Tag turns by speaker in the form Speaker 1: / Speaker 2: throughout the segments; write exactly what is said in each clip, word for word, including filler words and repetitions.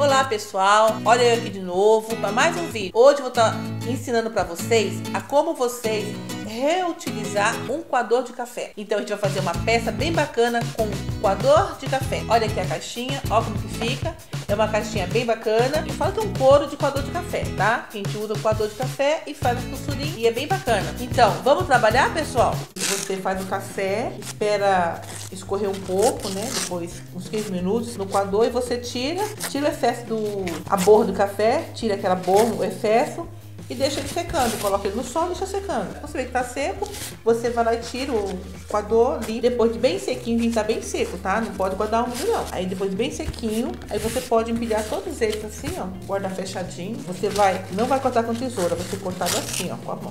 Speaker 1: Olá pessoal, olha eu aqui de novo para mais um vídeo. Hoje eu vou estar ensinando para vocês a como vocês reutilizar um coador de café. Então a gente vai fazer uma peça bem bacana com coador de café. Olha aqui a caixinha, olha como que fica. É uma caixinha bem bacana. E fala que é um couro de coador de café, tá? A gente usa o coador de café e faz a costurinha e é bem bacana. Então, vamos trabalhar, pessoal? Você faz o café, espera escorrer um pouco, né? Depois uns quinze minutos no coador e você tira, tira o excesso do a borra do café, tira aquela borra, o excesso e deixa ele secando. Coloca ele no sol e deixa secando. Você vê que tá seco, você vai lá e tira o coador ali. Depois de bem sequinho, tem que estar bem seco, tá? Não pode guardar úmido não. Aí depois de bem sequinho, aí você pode empilhar todos eles assim, ó. Guardar fechadinho. Você vai, não vai cortar com tesoura, vai ser cortado assim, ó, com a mão.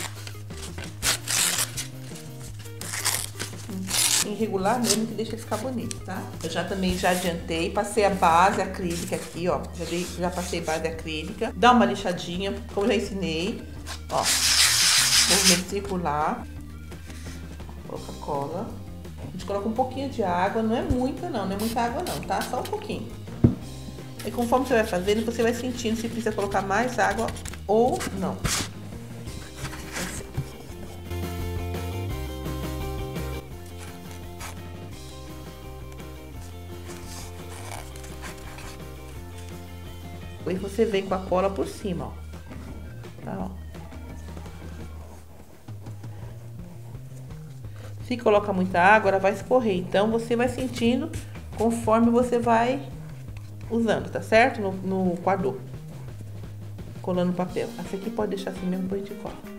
Speaker 1: Irregular mesmo, que deixa ele ficar bonito, tá? Eu já também já adiantei, passei a base acrílica aqui, ó. Já, dei, já passei base acrílica. Dá uma lixadinha, como eu já ensinei. Ó, movimento circular. Coloca cola. A gente coloca um pouquinho de água, não é muita não, não é muita água não, tá? Só um pouquinho. E conforme você vai fazendo, você vai sentindo se precisa colocar mais água ou não. Aí você vem com a cola por cima, ó. Tá, ó. Se coloca muita água, ela vai escorrer. Então, você vai sentindo conforme você vai usando, tá certo? No, no coador. Colando o papel. Essa aqui pode deixar assim mesmo, depois a gente cola.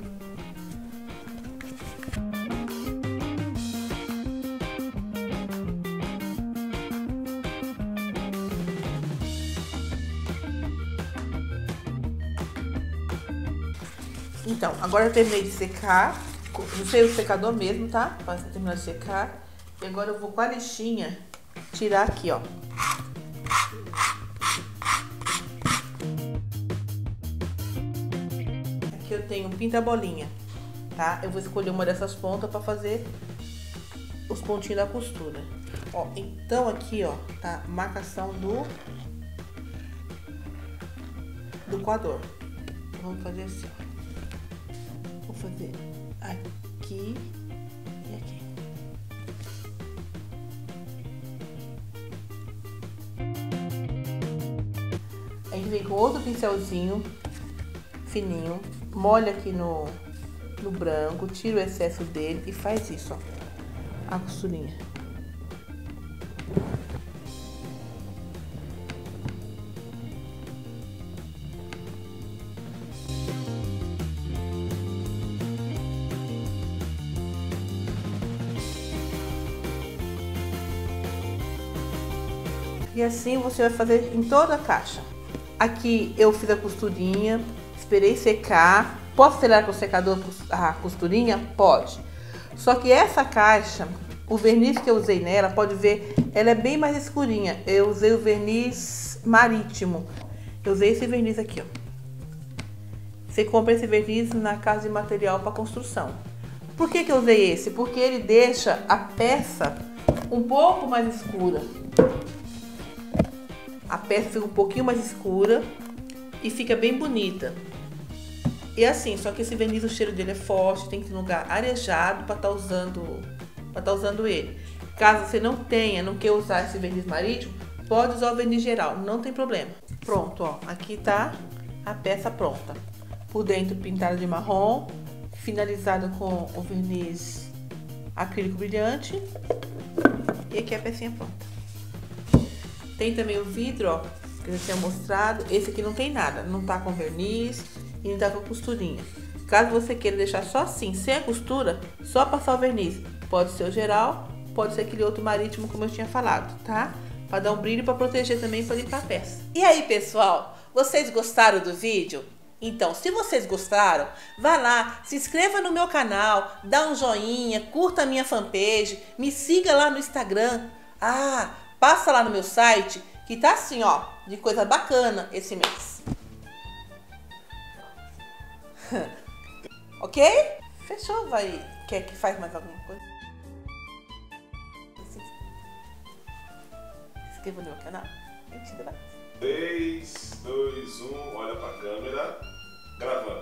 Speaker 1: Então, agora eu terminei de secar, usei o secador mesmo, tá? Para terminar de secar. E agora eu vou com a lixinha tirar aqui, ó. Aqui eu tenho um pinta-bolinha, tá? Eu vou escolher uma dessas pontas para fazer os pontinhos da costura. Ó, então aqui, ó, tá a marcação do, do coador. Vamos fazer assim, ó. Vou fazer aqui e aqui. A gente vem com outro pincelzinho fininho, molha aqui no, no branco, tira o excesso dele e faz isso, ó, a costurinha. E assim você vai fazer em toda a caixa. Aqui eu fiz a costurinha, esperei secar. Posso acelerar com o secador a costurinha? Pode. Só que essa caixa, o verniz que eu usei nela, pode ver, ela é bem mais escurinha. Eu usei o verniz marítimo. Eu usei esse verniz aqui, ó. Você compra esse verniz na casa de material para construção. Por que que eu usei esse? Porque ele deixa a peça um pouco mais escura. A peça fica um pouquinho mais escura e fica bem bonita. E assim, só que esse verniz, o cheiro dele é forte, tem que ter um lugar arejado para estar tá usando, para tá usando ele. Caso você não tenha, não queira usar esse verniz marítimo, pode usar o verniz geral, não tem problema. Pronto, ó, aqui tá a peça pronta. Por dentro pintada de marrom, finalizada com o verniz acrílico brilhante. E aqui a pecinha pronta. Tem também o vidro, ó, que eu já tinha mostrado. Esse aqui não tem nada, não tá com verniz e não tá com costurinha. Caso você queira deixar só assim, sem a costura, só passar o verniz. Pode ser o geral, pode ser aquele outro marítimo, como eu tinha falado, tá? Pra dar um brilho, pra proteger também, pra limpar a peça. E aí, pessoal, vocês gostaram do vídeo? Então, se vocês gostaram, vá lá, se inscreva no meu canal, dá um joinha, curta a minha fanpage, me siga lá no Instagram. Ah, passa lá no meu site, que tá assim, ó, de coisa bacana esse mês. Ok? Fechou? Vai. Quer que faz mais alguma coisa? Se inscreva no meu canal. Mentira.
Speaker 2: três, dois, um, olha pra câmera. Gravando.